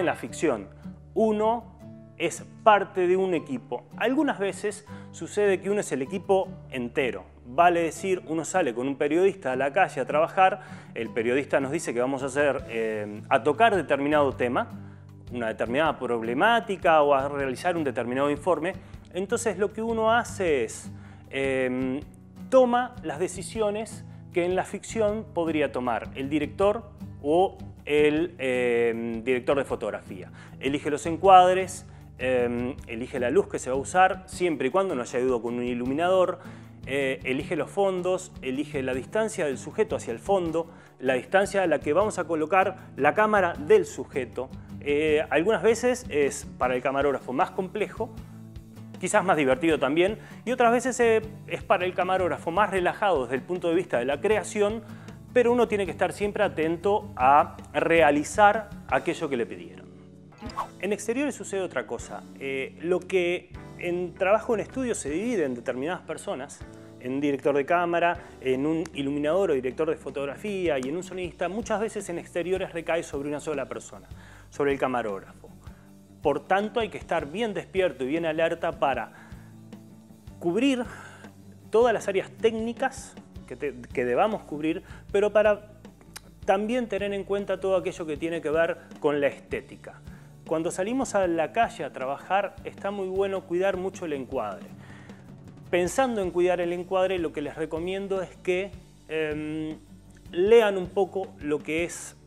la ficción. Uno es parte de un equipo. Algunas veces sucede que uno es el equipo entero. Vale decir, uno sale con un periodista a la calle a trabajar, el periodista nos dice que vamos a tocar determinado tema, una determinada problemática o a realizar un determinado informe. Entonces lo que uno hace es toma las decisiones que en la ficción podría tomar el director o el director de fotografía. Elige los encuadres, elige la luz que se va a usar, siempre y cuando no haya ido con un iluminador, elige los fondos, elige la distancia del sujeto hacia el fondo, la distancia a la que vamos a colocar la cámara del sujeto. Algunas veces es para el camarógrafo más complejo, quizás más divertido también, y otras veces es para el camarógrafo más relajado desde el punto de vista de la creación, pero uno tiene que estar siempre atento a realizar aquello que le pidieron. En exteriores sucede otra cosa. Lo que en trabajo en estudio se divide en determinadas personas, en un director de cámara, en un iluminador o director de fotografía y en un sonidista, muchas veces en exteriores recae sobre una sola persona, sobre el camarógrafo. Por tanto, hay que estar bien despierto y bien alerta para cubrir todas las áreas técnicas que debamos cubrir, pero para también tener en cuenta todo aquello que tiene que ver con la estética. Cuando salimos a la calle a trabajar, está muy bueno cuidar mucho el encuadre. Pensando en cuidar el encuadre, lo que les recomiendo es que lean un poco lo que es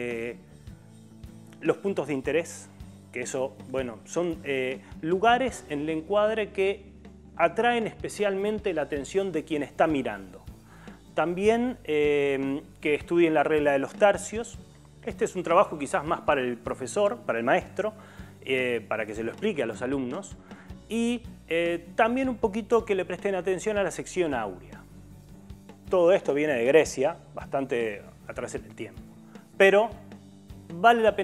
los puntos de interés, que eso, bueno, son lugares en el encuadre que atraen especialmente la atención de quien está mirando. También que estudien la regla de los tercios. Este es un trabajo quizás más para el profesor, para el maestro, para que se lo explique a los alumnos. Y también un poquito que le presten atención a la sección áurea. Todo esto viene de Grecia, bastante atrás en el tiempo. Pero vale la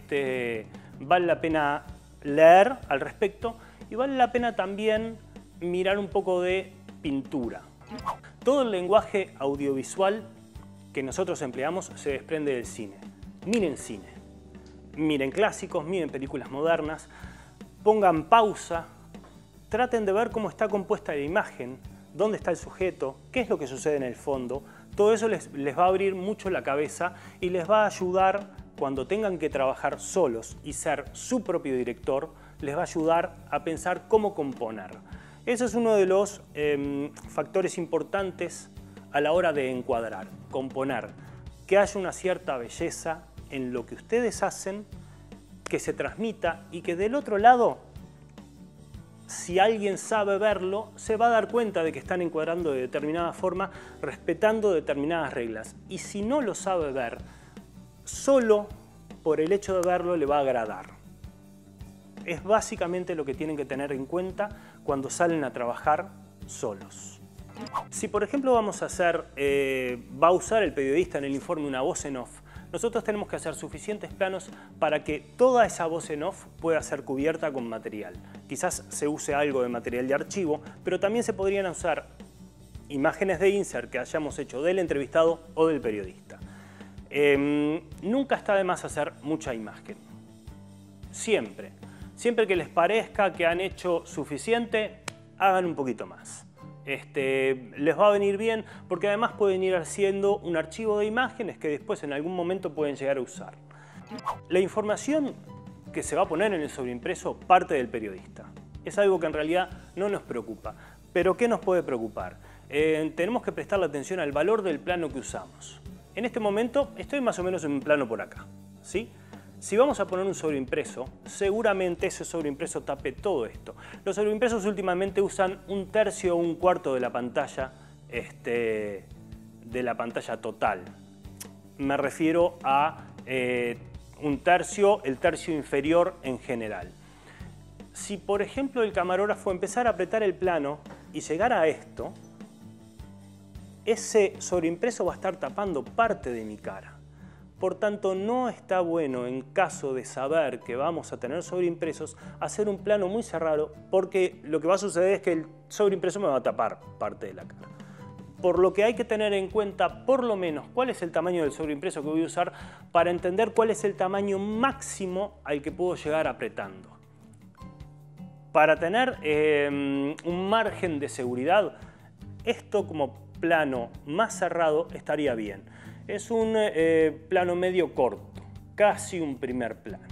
pena leer al respecto y vale la pena también mirar un poco de pintura. Todo el lenguaje audiovisual que nosotros empleamos se desprende del cine. Miren cine, miren clásicos, miren películas modernas, pongan pausa, traten de ver cómo está compuesta la imagen, dónde está el sujeto, qué es lo que sucede en el fondo. Todo eso les va a abrir mucho la cabeza y les va a ayudar cuando tengan que trabajar solos y ser su propio director, les va a ayudar a pensar cómo componer. Ese es uno de los factores importantes a la hora de encuadrar, componer, que haya una cierta belleza en lo que ustedes hacen, que se transmita y que del otro lado, si alguien sabe verlo, se va a dar cuenta de que están encuadrando de determinada forma, respetando determinadas reglas. Y si no lo sabe ver, solo por el hecho de verlo le va a agradar. Es básicamente lo que tienen que tener en cuenta cuando salen a trabajar solos. Si por ejemplo va a usar el periodista en el informe una voz en off, nosotros tenemos que hacer suficientes planos para que toda esa voz en off pueda ser cubierta con material. Quizás se use algo de material de archivo, pero también se podrían usar imágenes de insert que hayamos hecho del entrevistado o del periodista. Nunca está de más hacer mucha imagen. Siempre que les parezca que han hecho suficiente, hagan un poquito más. Les va a venir bien porque además pueden ir haciendo un archivo de imágenes que después en algún momento pueden llegar a usar. La información que se va a poner en el sobreimpreso parte del periodista. Es algo que en realidad no nos preocupa. ¿Pero qué nos puede preocupar? Tenemos que prestarle atención al valor del plano que usamos. En este momento estoy más o menos en un plano por acá, ¿sí? Si vamos a poner un sobreimpreso, seguramente ese sobreimpreso tape todo esto. Los sobreimpresos últimamente usan un tercio o un cuarto de la pantalla total. Me refiero a un tercio, el tercio inferior en general. Si, por ejemplo, el camarógrafo empezara a apretar el plano y llegara a esto, ese sobreimpreso va a estar tapando parte de mi cara. Por tanto, no está bueno, en caso de saber que vamos a tener sobreimpresos, hacer un plano muy cerrado, porque lo que va a suceder es que el sobreimpreso me va a tapar parte de la cara. por lo que hay que tener en cuenta por lo menos cuál es el tamaño del sobreimpreso que voy a usar para entender cuál es el tamaño máximo al que puedo llegar apretando. Para tener un margen de seguridad, esto como plano más cerrado estaría bien. Es un plano medio corto, casi un primer plano.